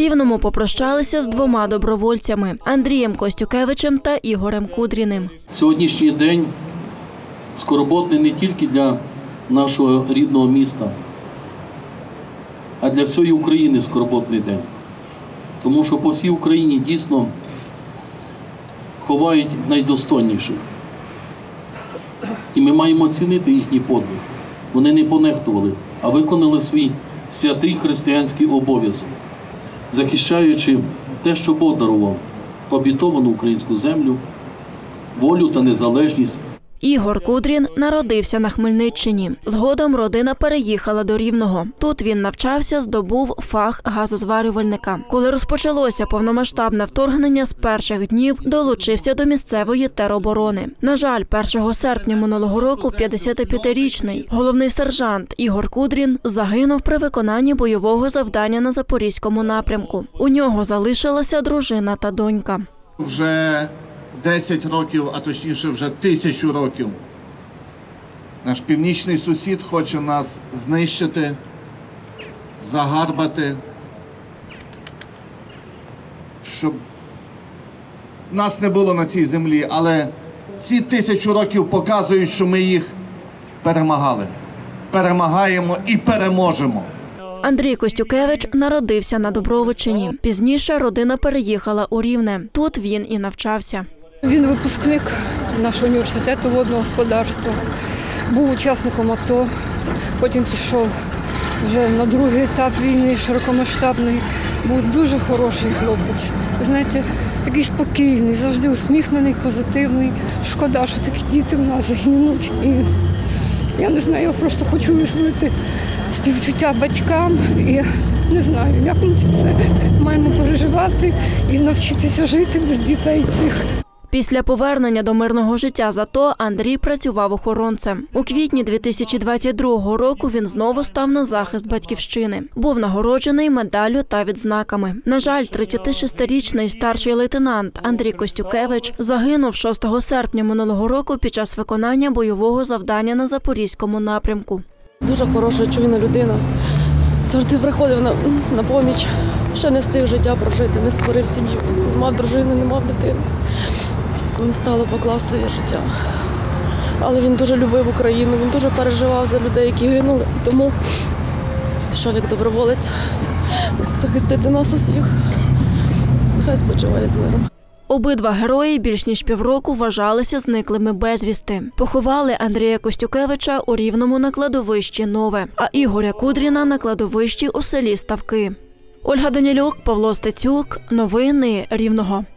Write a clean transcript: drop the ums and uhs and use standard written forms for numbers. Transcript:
У Рівному попрощалися з двома добровольцями – Андрієм Костюкевичем та Ігорем Кудріним. Сьогоднішній день скорботний не тільки для нашого рідного міста, а для всієї України скорботний день. Тому що по всій Україні дійсно ховають найдостойніших. І ми маємо цінити їхній подвиг. Вони не понехтували, а виконали свій святий християнський обов'язок, захищаючи те, що Бог дарував – обітовану українську землю, волю та незалежність. Ігор Кудрін народився на Хмельниччині. Згодом родина переїхала до Рівного. Тут він навчався, здобув фах газозварювальника. Коли розпочалося повномасштабне вторгнення, з перших днів долучився до місцевої тероборони. На жаль, 1 серпня минулого року 55-річний головний сержант Ігор Кудрін загинув при виконанні бойового завдання на Запорізькому напрямку. У нього залишилася дружина та донька. Вже 10 років, а точніше вже 1000 років, наш північний сусід хоче нас знищити, загарбати, щоб нас не було на цій землі, але ці 1000 років показують, що ми їх перемагали, перемагаємо і переможемо. Андрій Костюкевич народився на Дубровичині. Пізніше родина переїхала у Рівне. Тут він і навчався. Він випускник нашого університету водного господарства, був учасником АТО, потім пішов вже на другий етап війни, широкомасштабний. Був дуже хороший хлопець. Ви знаєте, такий спокійний, завжди усміхнений, позитивний. Шкода, що такі діти в нас загинуть. І я не знаю, я просто хочу висловити співчуття батькам. І не знаю, як ми це все маємо переживати і навчитися жити без дітей цих. Після повернення до мирного життя з АТО Андрій працював охоронцем. У квітні 2022 року він знову став на захист батьківщини. Був нагороджений медаллю та відзнаками. На жаль, 36-річний старший лейтенант Андрій Костюкевич загинув 6 серпня минулого року під час виконання бойового завдання на Запорізькому напрямку. Дуже хороша, чуйна людина. Завжди приходив на поміч. Ще не встиг життя прожити, не створив сім'ю. Не мав дружини, не мав дитини. Не стало поклав своє життя. Але він дуже любив Україну, він дуже переживав за людей, які гинули. Тому пішов як доброволець захистити нас усіх. Хай спочиває з миром. Обидва герої більш ніж півроку вважалися зниклими безвісти. Поховали Андрія Костюкевича у Рівному на кладовищі Нове, а Ігоря Кудріна на кладовищі у селі Ставки. Ольга Данілюк, Павло Стецюк. Новини Рівного.